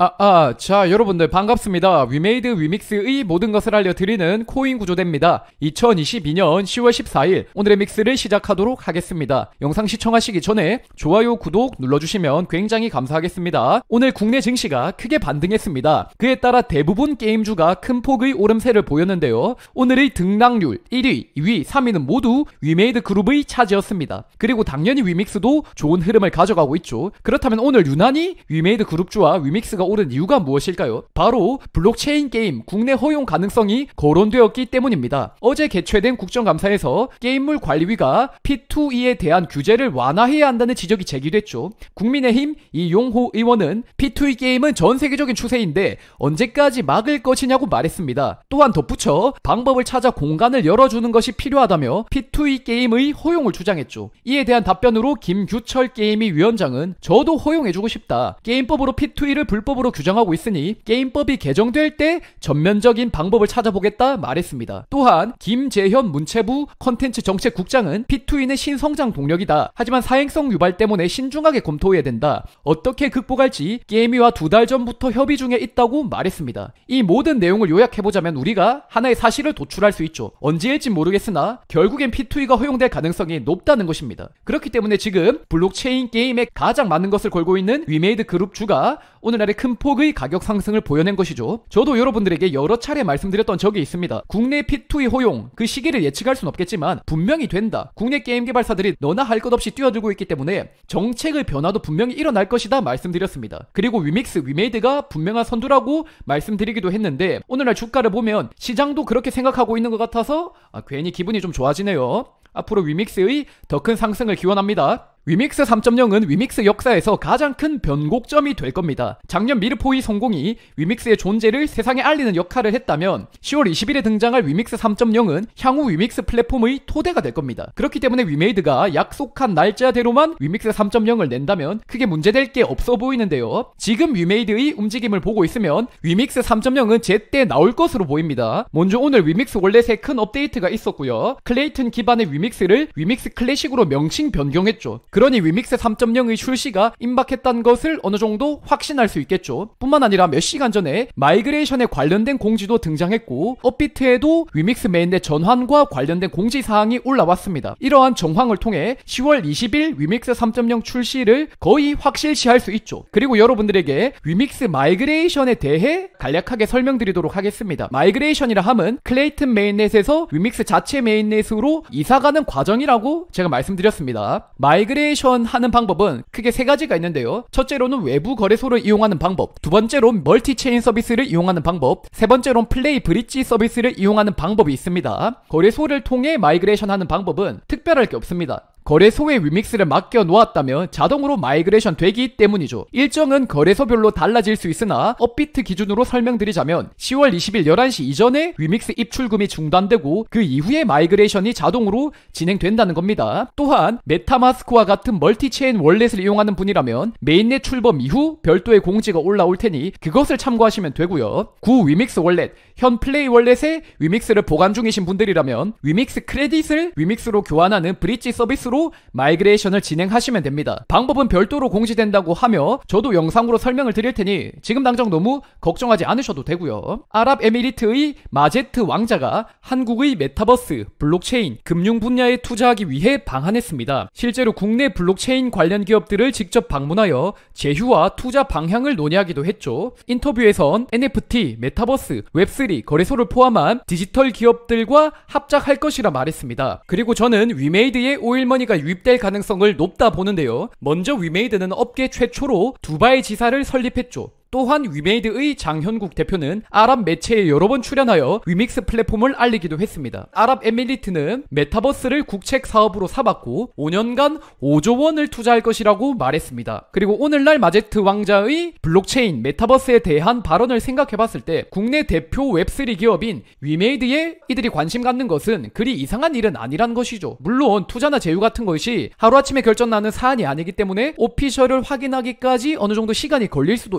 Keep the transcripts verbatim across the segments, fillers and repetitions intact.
아, 아, 자, 여러분들 반갑습니다. 위메이드 위믹스의 모든 것을 알려드리는 코인 구조대입니다. 이천이십이년 시월 십사일 오늘의 믹스를 시작하도록 하겠습니다. 영상 시청하시기 전에 좋아요, 구독 눌러주시면 굉장히 감사하겠습니다. 오늘 국내 증시가 크게 반등했습니다. 그에 따라 대부분 게임주가 큰 폭의 오름세를 보였는데요. 오늘의 등락률 일위, 이위, 삼위는 모두 위메이드 그룹의 차지였습니다. 그리고 당연히 위믹스도 좋은 흐름을 가져가고 있죠. 그렇다면 오늘 유난히 위메이드 그룹주와 위믹스가 오른 이유가 무엇일까요? 바로 블록체인 게임 국내 허용 가능성이 거론되었기 때문입니다. 어제 개최된 국정감사에서 게임물 관리위가 피투이에 대한 규제를 완화해야 한다는 지적이 제기됐죠. 국민의힘 이용호 의원은 피투이 게임은 전 세계적인 추세인데 언제까지 막을 것이냐고 말했습니다. 또한 덧붙여 방법을 찾아 공간을 열어주는 것이 필요하다며 피투이 게임의 허용을 주장했죠. 이에 대한 답변으로 김규철 게임위 위원장은 저도 허용해주고 싶다. 게임법으로 피투이를 불법으로 규정하고 있으니 게임법이 개정될 때 전면적인 방법을 찾아보겠다 말했습니다. 또한 김재현 문체부 컨텐츠 정책국장은 피투이는 신성장 동력이다. 하지만 사행성 유발 때문에 신중하게 검토해야 된다. 어떻게 극복할지 게임위와 두 달 전부터 협의 중에 있다고 말했습니다. 이 모든 내용을 요약해보자면 우리가 하나의 사실을 도출할 수 있죠. 언제일지 모르겠으나 결국엔 피투이가 허용될 가능성이 높다는 것입니다. 그렇기 때문에 지금 블록체인 게임에 가장 많은 것을 걸고 있는 위메이드 그룹주가 오늘날의 큰 폭의 가격 상승을 보여낸 것이죠. 저도 여러분들에게 여러 차례 말씀드렸던 적이 있습니다. 국내 피투이 허용, 그 시기를 예측할 순 없겠지만 분명히 된다. 국내 게임 개발사들이 너나 할 것 없이 뛰어들고 있기 때문에 정책의 변화도 분명히 일어날 것이다 말씀드렸습니다. 그리고 위믹스, 위메이드가 분명한 선두라고 말씀드리기도 했는데 오늘날 주가를 보면 시장도 그렇게 생각하고 있는 것 같아서 아, 괜히 기분이 좀 좋아지네요. 앞으로 위믹스의 더 큰 상승을 기원합니다. 위믹스 삼 점 영은 위믹스 역사에서 가장 큰 변곡점이 될 겁니다. 작년 미르포이 성공이 위믹스의 존재를 세상에 알리는 역할을 했다면 시월 이십일에 등장할 위믹스 삼 점 영은 향후 위믹스 플랫폼의 토대가 될 겁니다. 그렇기 때문에 위메이드가 약속한 날짜대로만 위믹스 삼 점 영을 낸다면 크게 문제될 게 없어 보이는데요. 지금 위메이드의 움직임을 보고 있으면 위믹스 삼 점 영은 제때 나올 것으로 보입니다. 먼저 오늘 위믹스 월렛에 큰 업데이트가 있었고요. 클레이튼 기반의 위믹스를 위믹스 클래식으로 명칭 변경했죠. 그러니 위믹스 삼 점 영의 출시가 임박했다는 것을 어느 정도 확신할 수 있겠죠. 뿐만 아니라 몇 시간 전에 마이그레이션에 관련된 공지도 등장했고 업비트에도 위믹스 메인넷 전환과 관련된 공지사항이 올라왔습니다. 이러한 정황을 통해 시월 이십일 위믹스 삼 점 영 출시를 거의 확실시할 수 있죠. 그리고 여러분들에게 위믹스 마이그레이션에 대해 간략하게 설명드리도록 하겠습니다. 마이그레이션이라 함은 클레이튼 메인넷에서 위믹스 자체 메인넷으로 이사가는 과정이라고 제가 말씀드렸습니다. 마이그레이션 하는 방법은 크게 세 가지가 있는데요. 첫째로는 외부 거래소를 이용하는 방법, 두 번째로 멀티체인 서비스를 이용하는 방법, 세 번째로는 플레이 브릿지 서비스를 이용하는 방법이 있습니다. 거래소를 통해 마이그레이션 하는 방법은 특별할 게 없습니다. 거래소에 위믹스를 맡겨 놓았다면 자동으로 마이그레이션 되기 때문이죠. 일정은 거래소별로 달라질 수 있으나 업비트 기준으로 설명드리자면 시월 이십일 열한 시 이전에 위믹스 입출금이 중단되고 그 이후에 마이그레이션이 자동으로 진행된다는 겁니다. 또한 메타마스크와 같은 멀티체인 월렛을 이용하는 분이라면 메인넷 출범 이후 별도의 공지가 올라올 테니 그것을 참고하시면 되고요. 구 위믹스 월렛, 현 플레이 월렛에 위믹스를 보관 중이신 분들이라면 위믹스 크레딧을 위믹스로 교환하는 브릿지 서비스로 마이그레이션을 진행하시면 됩니다. 방법은 별도로 공지된다고 하며 저도 영상으로 설명을 드릴 테니 지금 당장 너무 걱정하지 않으셔도 되고요. 아랍에미리트의 마제트 왕자가 한국의 메타버스, 블록체인, 금융 분야에 투자하기 위해 방한했습니다. 실제로 국내 블록체인 관련 기업들을 직접 방문하여 제휴와 투자 방향을 논의하기도 했죠. 인터뷰에선 엔에프티, 메타버스, 웹쓰리, 거래소를 포함한 디지털 기업들과 합작할 것이라 말했습니다. 그리고 저는 위메이드의 오일머니 가 유입될 가능성을 높다 보는데요. 먼저 위메이드는 업계 최초로 두바이 지사를 설립했죠. 또한 위메이드의 장현국 대표는 아랍 매체에 여러 번 출연하여 위믹스 플랫폼을 알리기도 했습니다. 아랍에미리트는 메타버스를 국책 사업으로 삼았고 오 년간 오조 원을 투자할 것이라고 말했습니다. 그리고 오늘날 마제트 왕자의 블록체인, 메타버스에 대한 발언을 생각해봤을 때 국내 대표 웹쓰리 기업인 위메이드에 이들이 관심 갖는 것은 그리 이상한 일은 아니란 것이죠. 물론 투자나 제휴 같은 것이 하루아침에 결정나는 사안이 아니기 때문에 오피셜을 확인하기까지 어느 정도 시간이 걸릴 수도 있겠지만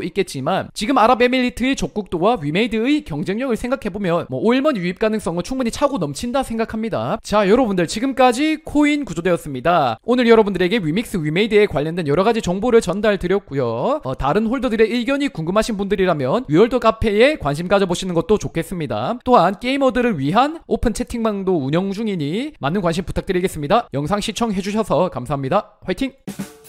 있지만 지금 아랍에미리트의 적국도와 위메이드의 경쟁력을 생각해보면 뭐 오일먼 유입 가능성은 충분히 차고 넘친다 생각합니다. 자, 여러분들 지금까지 코인 구조되었습니다. 오늘 여러분들에게 위믹스 위메이드에 관련된 여러가지 정보를 전달 드렸고요. 어, 다른 홀더들의 의견이 궁금하신 분들이라면 위월드 카페에 관심 가져보시는 것도 좋겠습니다. 또한 게이머들을 위한 오픈 채팅방도 운영 중이니 많은 관심 부탁드리겠습니다. 영상 시청해주셔서 감사합니다. 화이팅!